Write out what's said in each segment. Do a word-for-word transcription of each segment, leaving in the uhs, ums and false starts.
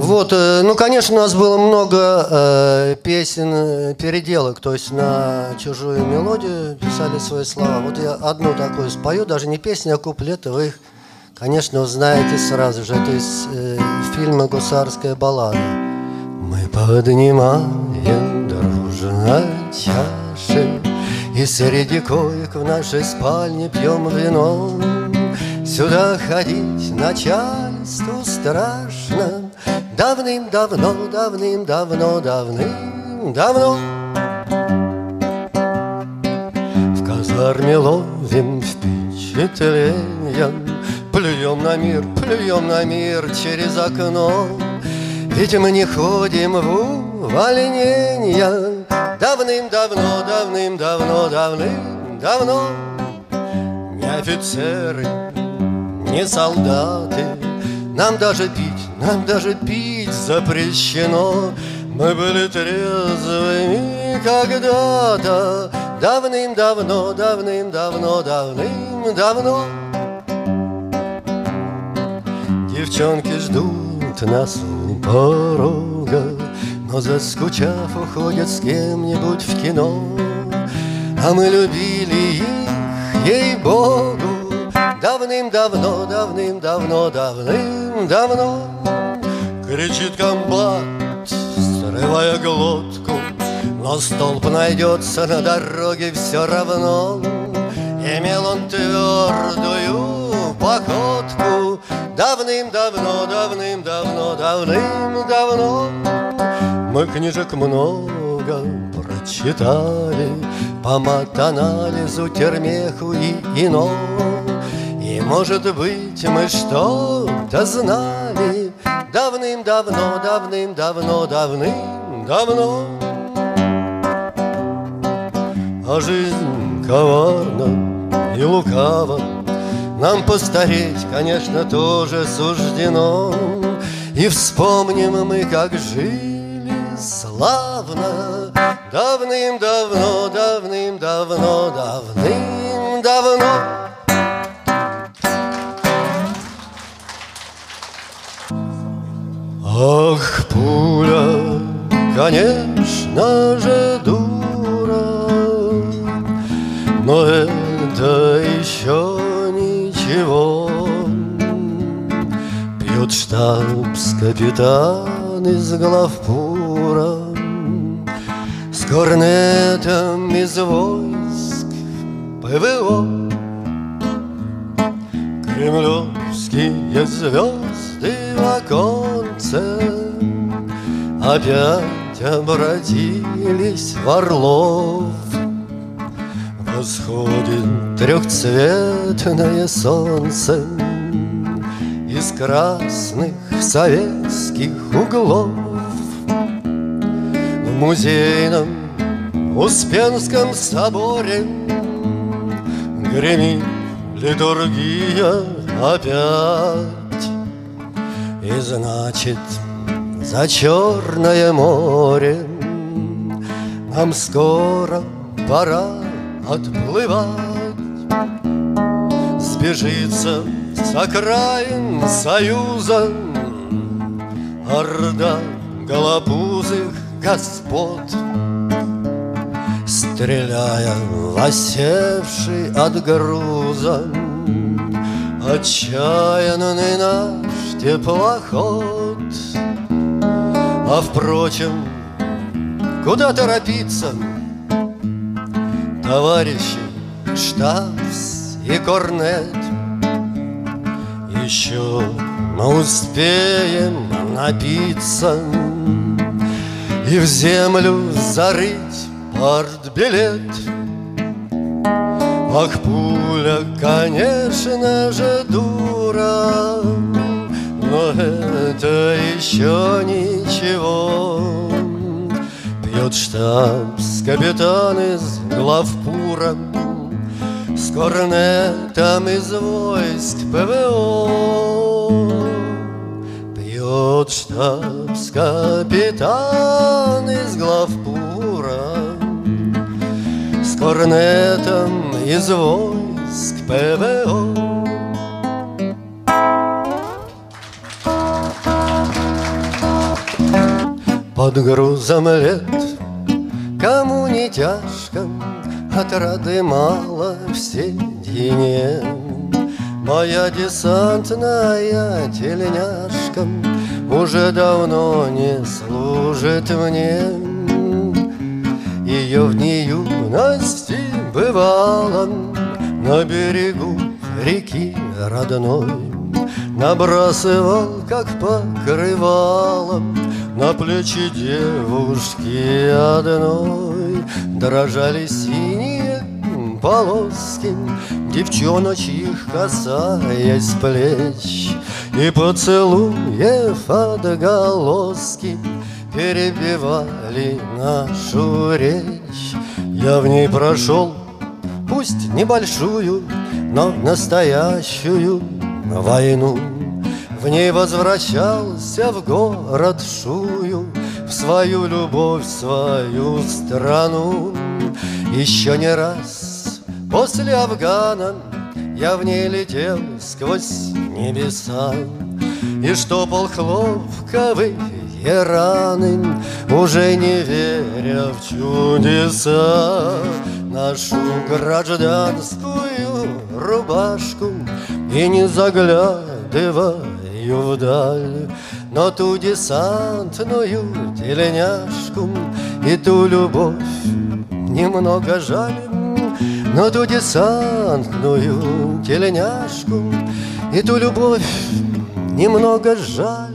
Вот, ну, конечно, у нас было много э, песен, переделок, то есть на чужую мелодию писали свои слова. Вот я одну такую спою, даже не песню, а куплеты, вы их, конечно, узнаете сразу же. Это из э, фильма «Гусарская баллада». Мы поднимаем дружно чаши, и среди коек в нашей спальне пьем вино. Сюда ходить начальству страшно. Давным-давно, давным-давно, давным-давно в казарме ловим впечатления, плюем на мир, плюем на мир через окно. Ведь мы не ходим в увольнения. Давным-давно, давным-давно, давным-давно не офицеры, не солдаты, нам даже пить, нам даже пить запрещено. Мы были трезвыми когда-то. Давным-давно, давным-давно, давным-давно девчонки ждут нас у порога, но заскучав уходят с кем-нибудь в кино. А мы любили их, ей-богу, давным-давно, давным-давно, давным-давно. Кричит комбат, срывая глотку, но столб найдется на дороге все равно. Имел он твердую походку. Давным-давно, давным-давно, давным-давно мы книжек много прочитали по матанализу, термеху и ино. И, может быть, мы что-то знали давным-давно, давным-давно, давным-давно. А жизнь коварна и лукава, нам постареть, конечно, тоже суждено. И вспомним мы, как жили славно давным-давно, давным-давно, давным-давно. Ах, пуля, конечно же, дура, но это еще ничего. Пьет штабс-капитан из главпура с корнетом из войск ПВО. Кремлевские звезды в оконце опять обратились в орлов. Восходит трехцветное солнце из красных советских углов. В музейном Успенском соборе гремит литургия опять. И значит, за Черное море нам скоро пора отплывать. Сбежится с окраин Союза орда голопузых господ, стреляя в осевший от груза отчаянный наш теплоход. А впрочем, куда торопиться, товарищи штабс и корнет? Еще мы успеем напиться и в землю зарыть партбилет. Ах, пуля, конечно же, дура, но это еще ничего. Пьет штабс-капитан из главпура с корнетом из войск ПВО. Пьет штабс-капитан из главпура с корнетом из войск ПВО. под грузом лет. Кому не тяжко, отрады мало в седине. Моя десантная тельняшка уже давно не служит мне. Ее в дни юности бывало на берегу реки родной, набрасывал, как покрывалом, на плечи девушки одной. Дрожали синие полоски девчоночьих, касаясь плеч, и поцелуев отголоски перебивали нашу речь. Я в ней прошел, пусть небольшую, но настоящую войну. В ней возвращался в город Шую, в свою любовь, в свою страну. Еще не раз после Афгана я в ней летел сквозь небеса и штопал хлопковые раны, уже не веря в чудеса. Нашу гражданскую рубашку и не заглядываю вдаль, но ту десантную тельняшку и ту любовь немного жаль. Но ту десантную тельняшку и ту любовь немного жаль.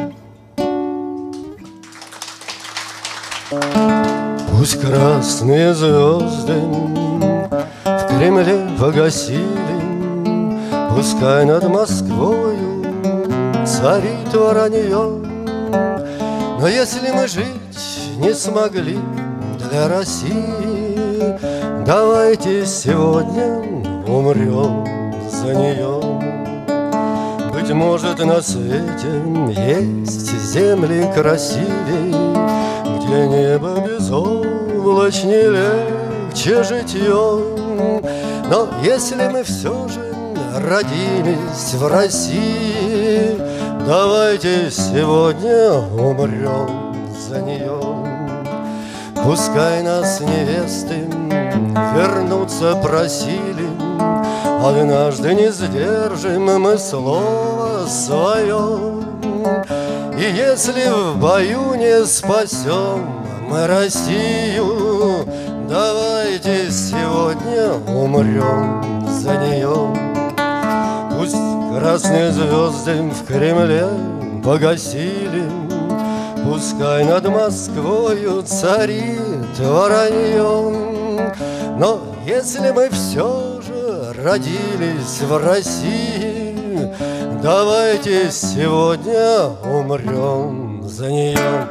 Пусть красные звезды в Кремле погасили, пускай над Москвою царит воронье. Но если мы жить не смогли для России, давайте сегодня умрем за нее. Быть может, на свете есть земли красивей, где небо безоблачней, легче житье. Но если мы все же родились в России, давайте сегодня умрем за нее. Пускай нас невесты вернуться просили, однажды не сдержим мы слово свое. И если в бою не спасем мы Россию, давайте сегодня умрем за нее. Пусть красные звезды в Кремле погасили, пускай над Москвою царит воронье. Но если мы все же родились в России, давайте сегодня умрем за нее.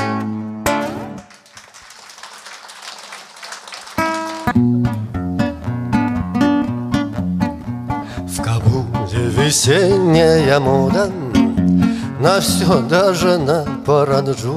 В Кабуле весенняя мода на все, даже на параджу.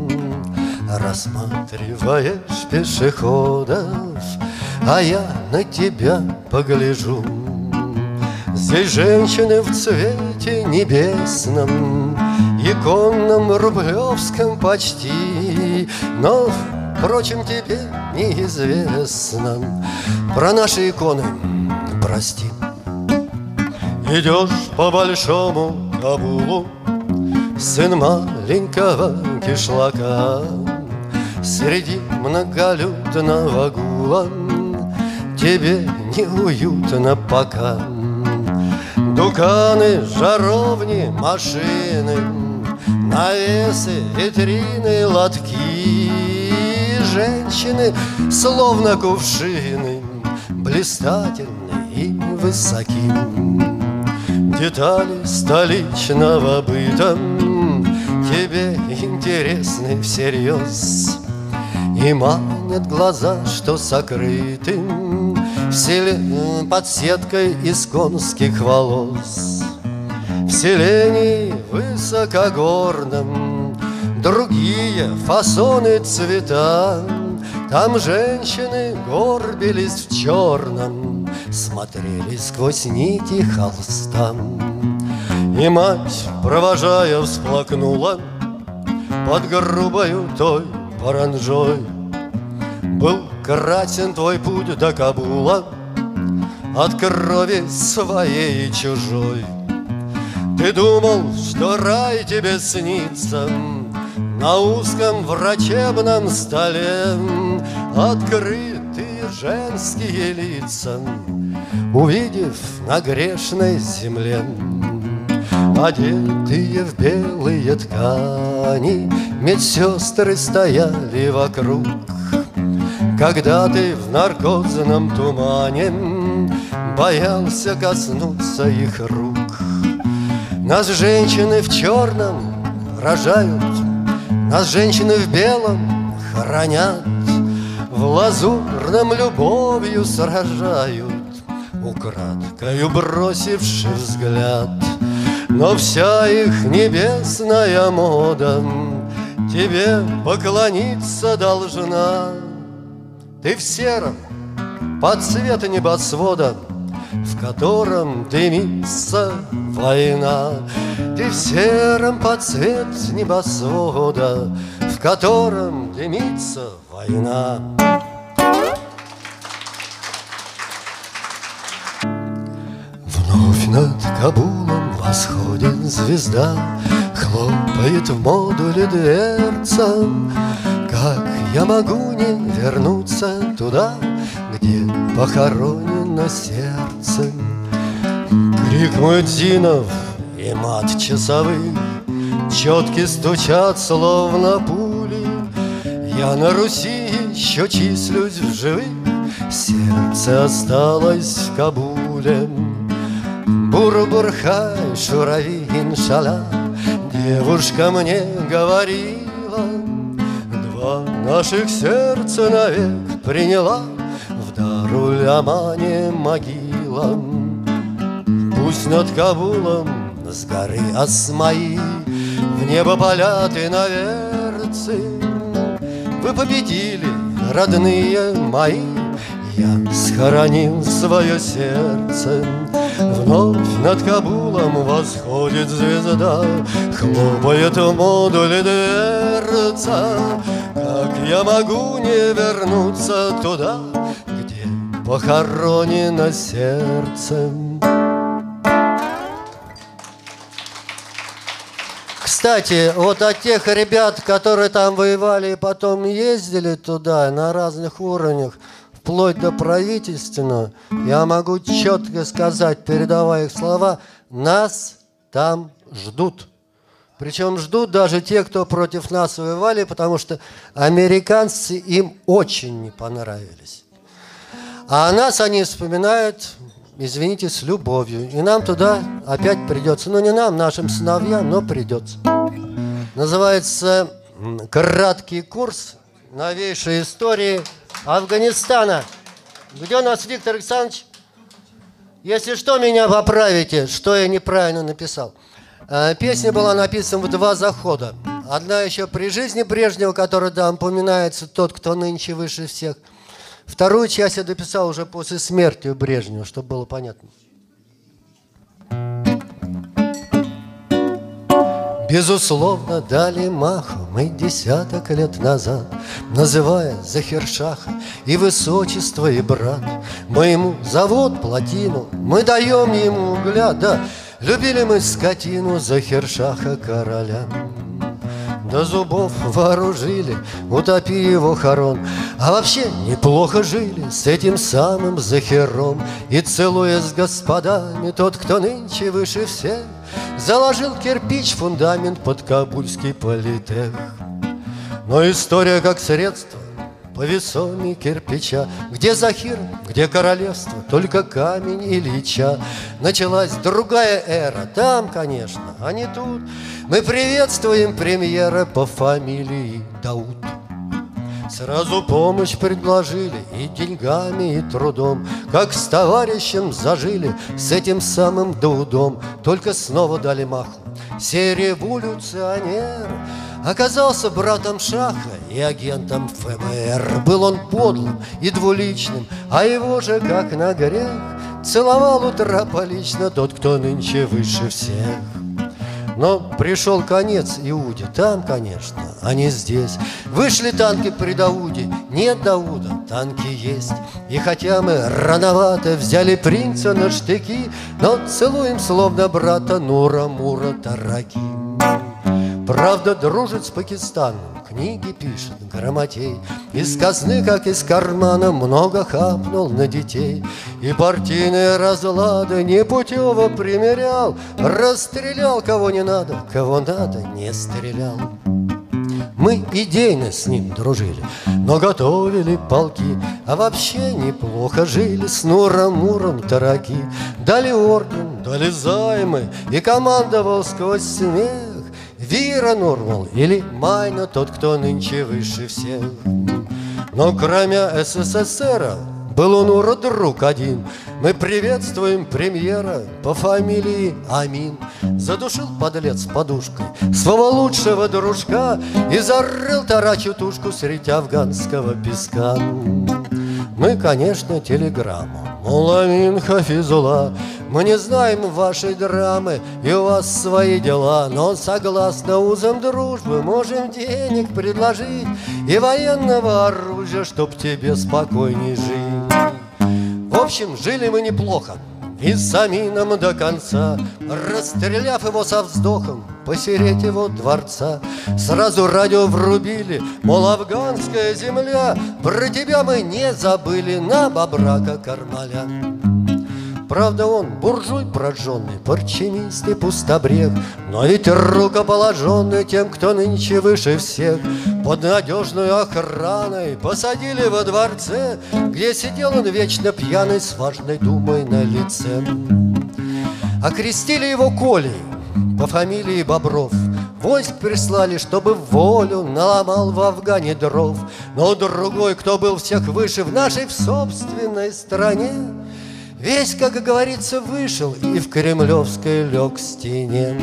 Рассматриваешь пешеходов, а я на тебя погляжу. Здесь женщины в цвете небесном, иконном, рублевском почти. Но, впрочем, тебе неизвестно про наши иконы, прости. Идешь по большому Кабулу, сын маленького кишлака, среди многолюдного гула тебе неуютно пока. Дуканы, жаровни, машины, навесы, витрины, лотки. Женщины, словно кувшины, блистательны и высоки. Детали столичного быта тебе интересны всерьез, и манят глаза, что сокрыты в селе под сеткой из конских волос. В селении высокогорном другие фасоны, цвета. Там женщины горбились в черном, смотрели сквозь нити холста. И мать, провожая, всплакнула, под грубою той паранжой. Был красен твой путь до Кабула от крови своей и чужой. Ты думал, что рай тебе снится на узком врачебном столе, открытые женские лица, увидев на грешной земле. Одетые в белые ткани медсестры стояли вокруг. Когда ты в наркозном тумане боялся коснуться их рук. Нас женщины в черном рожают, нас женщины в белом хранят, в лазурном любовью сражают, украдкою бросивши взгляд. Но вся их небесная мода тебе поклониться должна. Ты в сером под цвет небосвода, в котором дымится война. Ты в сером под цвет небосвода, в котором дымится война. Вновь над Кабулом восходит звезда, хлопает в модуле дверца. Как я могу не вернуться туда, где похоронено сердце? Крик муэдзинов и мат часовых четки стучат, словно пули. Я на Руси еще числюсь в живых, сердце осталось в Кабуле. Бур-бурхай, шурави, иншалла, девушка мне говорила, два наших сердца навек приняла в Даруль-Амане могила. Пусть над Кабулом с горы Асмаи в небо полят иноверцы. Вы победили, родные мои, я схоронил свое сердце. Вновь над Кабулом восходит звезда, хлопает в модуле дверца. Как я могу не вернуться туда, где похоронено сердце? Кстати, вот от тех ребят, которые там воевали и потом ездили туда на разных уровнях, вплоть до правительственного, я могу четко сказать, передавая их слова, нас там ждут. Причем ждут даже те, кто против нас воевали, потому что американцы им очень не понравились. А нас они вспоминают, извините, с любовью. И нам туда опять придется. Ну, не нам, нашим сыновьям, но придется. Называется «Краткий курс новейшей истории Афганистана». Где у нас Виктор Александрович? Если что, меня поправите, что я неправильно написал. Песня была написана в два захода. Одна еще при жизни Брежнева, которая там упоминается, тот, кто нынче выше всех. Вторую часть я дописал уже после смерти Брежнева, чтобы было понятно. Безусловно, дали маху мы десяток лет назад, называя Захиршаха и высочество, и брат. Мы ему завод, плотину, мы даем ему угля, да. Любили мы скотину Захиршаха короля. До зубов вооружили, утопи его хорон. А вообще неплохо жили с этим самым Захиром. И целуя с господами, тот, кто нынче выше всех, заложил кирпич фундамент под кабульский политех. Но история как средство по весоме кирпича. Где Захир, где королевство, только камень Ильича. Началась другая эра, там, конечно, а не тут. Мы приветствуем премьера по фамилии Дауд. Сразу помощь предложили и деньгами, и трудом. Как с товарищем зажили, с этим самым Даудом. Только снова дали маху. Сей революционер оказался братом Шаха и агентом эф бэ эр. Был он подлым и двуличным, а его же, как на грех, целовал у трапа лично тот, кто нынче выше всех. Но пришел конец Иуде, там, конечно, а не здесь. Вышли танки при Дауде, нет Дауда, танки есть. И хотя мы рановато взяли принца на штыки, но целуем словно брата Нура-Мура Тараки. Правда, дружит с Пакистаном, книги пишет грамотей. Из казны, как из кармана, много хапнул на детей. И партийные разлады непутево примерял, расстрелял кого не надо, кого надо не стрелял. Мы идейно с ним дружили, но готовили полки, а вообще неплохо жили с Нуром-Муром Тараки. Дали орден, дали займы, и командовал сквозь смех Вира Нурмал или Майна, тот, кто нынче выше всех. Но кроме СССР был у Нура друг один. Мы приветствуем премьера по фамилии Амин. Задушил подлец подушкой своего лучшего дружка и зарыл тарачью тушку средь афганского песка. Мы, конечно, телеграмму: мол, Амин Хафизулла, мы не знаем вашей драмы, и у вас свои дела, но согласно узам дружбы можем денег предложить и военного оружия, чтоб тебе спокойней жить. В общем, жили мы неплохо, и с Амином до конца, расстреляв его со вздохом посереть его дворца. Сразу радио врубили, мол, афганская земля, про тебя мы не забыли, на Бабрака Кармаля. Правда, он буржуй прожженный, парчемист и пустобрег, но ведь рукоположенный тем, кто нынче выше всех. Под надежную охраной посадили во дворце, где сидел он вечно пьяный с важной думой на лице. Окрестили его Колей по фамилии Бобров. Войск прислали, чтобы в волю наломал в Афгане дров. Но другой, кто был всех выше в нашей в собственной стране, весь, как говорится, вышел и в кремлевской лег стене.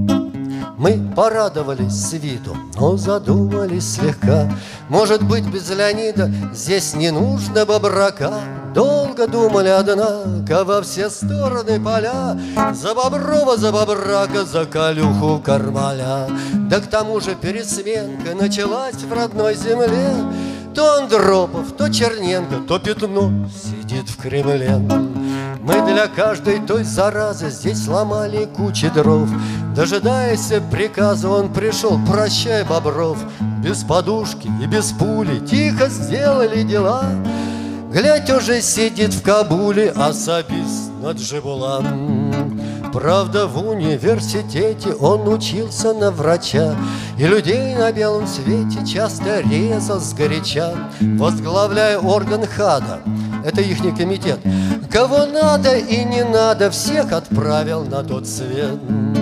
Мы порадовались с виду, но задумались слегка. Может быть, без Леонида здесь не нужно Бобрака. Долго думали, однако, во все стороны поля, за Боброва, за Бобрака, за Калюху Кармаля. Да к тому же пересменка началась в родной земле. То Андропов, то Черненко, то Пятно сидит в Кремле. Мы для каждой той заразы здесь ломали кучи дров. Дожидаясь приказа, он пришел: прощай, Бобров. Без подушки и без пули тихо сделали дела. Глядь, уже сидит в Кабуле особист Наджибулан. Правда, в университете он учился на врача, и людей на белом свете часто резал сгоряча, возглавляя орган ХАДа, это ихний комитет. Кого надо и не надо, всех отправил на тот свет.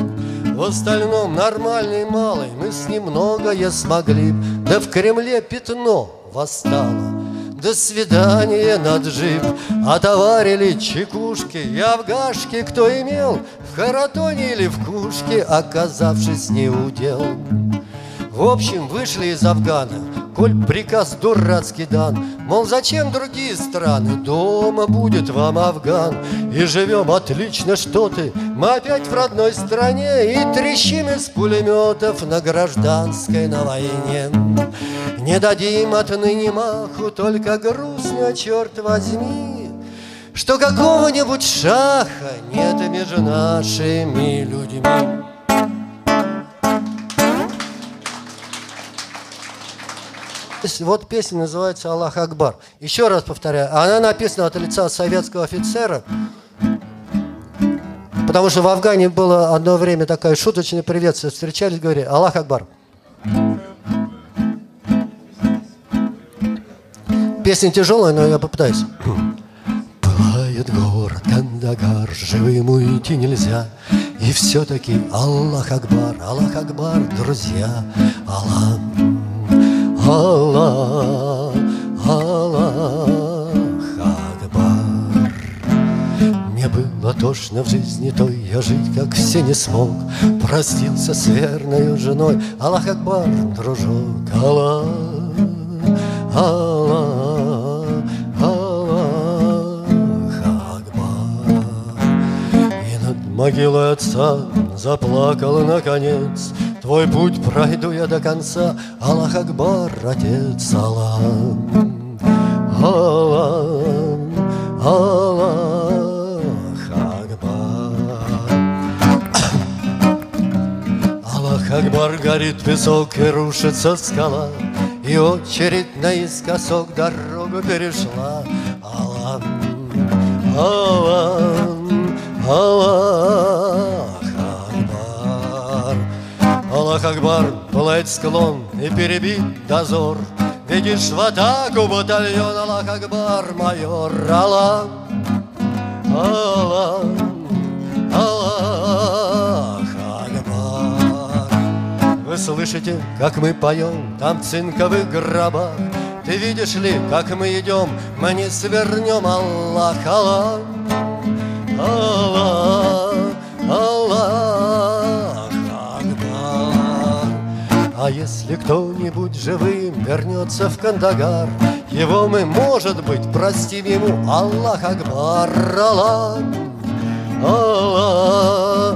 В остальном нормальный малый, мы с ним многое смогли. Да в Кремле Пятно восстало. До свидания, Наджиб. Отоварили чекушки и авгашки, кто имел, в Харатоне или в Кушке, оказавшись не удел. В общем, вышли из Афгана, коль приказ дурацкий дан, мол, зачем другие страны, дома будет вам Афган. И живем отлично, что ты, мы опять в родной стране, и трещим из пулеметов на гражданской, на войне. Не дадим отныне маху, только грустно, черт возьми, что какого-нибудь шаха нет между нашими людьми. Вот песня называется «Аллах Акбар». Еще раз повторяю, она написана от лица советского офицера, потому что в Афгане было одно время такое шуточное приветствие. Встречались, говорили «Аллах Акбар». Песня тяжелая, но я попытаюсь. Пылает город Кандагар, живым уйти нельзя, и все-таки Аллах Акбар, Аллах Акбар, друзья, Аллах. Аллах, Аллах Акбар. Мне было тошно в жизни той, я жить как все не смог. Простился с верною женой, Аллах Акбар, дружок. Аллах, Аллах, Аллах Акбар. И над могилой отца заплакал наконец. Твой путь пройду я до конца. Аллах Акбар, отец, Аллах, Аллах, Аллах Акбар. Аллах Акбар, горит песок и рушится скала, и очередь наискосок дорогу перешла. Аллах, Аллах, Аллах Акбар. Аллах Акбар, пылает склон и перебит дозор. Видишь в атаку батальон, Аллах Акбар, майор. Аллах, Аллах, Аллах Акбар. Вы слышите, как мы поем там в цинковых гробах? Ты видишь ли, как мы идем, мы не свернем. Аллах, Аллах, Аллах, Аллах Акбар. А если кто-нибудь живым вернется в Кандагар, его мы, может быть, простим ему. Аллах Акбар, Аллах, Аллах,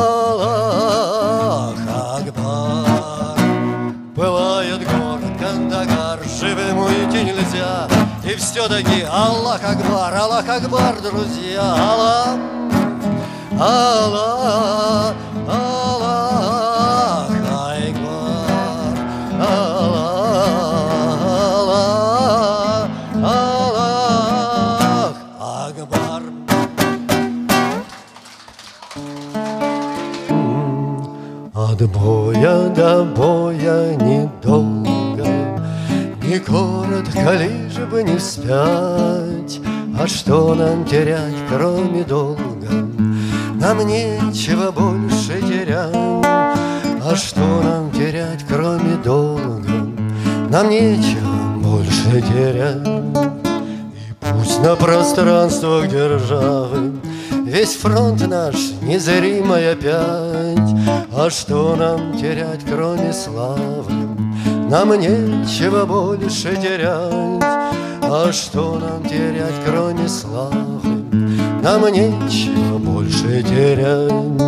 Аллах Акбар. Пылает город Кандагар, живым уйти нельзя, и все-таки Аллах Акбар, Аллах Акбар, друзья. Аллах, Аллах, Аллах Акбар, Аллах, Аллах Акбар. От боя до боя недолго, не коротко, лишь бы не вспять. А что нам терять, кроме долга? Нам нечего больше терять. А что нам терять, кроме долга? Нам нечего больше терять. И пусть на пространствах державы весь фронт наш незримый опять. А что нам терять, кроме славы? Нам нечего больше терять. А что нам терять, кроме славы? Нам нечего больше терять.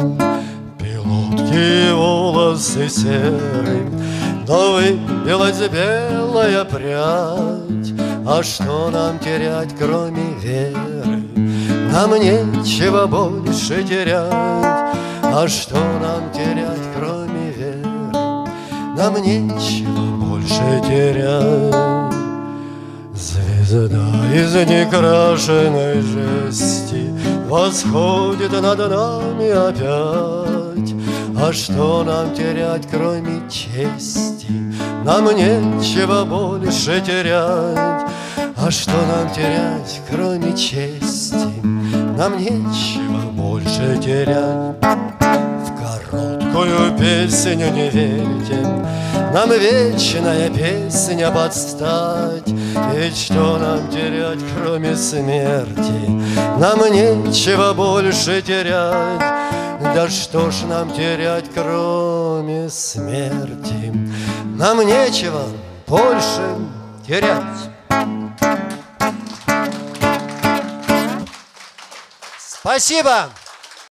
Пилотки волосы серые, но выбилась белая прядь. А что нам терять, кроме веры? Нам нечего больше терять. А что нам терять, кроме веры? Нам нечего больше терять. Звезда из некрашенной жести восходит над нами опять. А что нам терять, кроме чести? Нам нечего больше терять. А что нам терять, кроме чести? Нам нечего больше терять. В короткую песню не верьте, нам вечная песня подстать. Ведь что нам терять, кроме смерти? Нам нечего больше терять. Да что ж нам терять, кроме смерти? Нам нечего больше терять. Спасибо!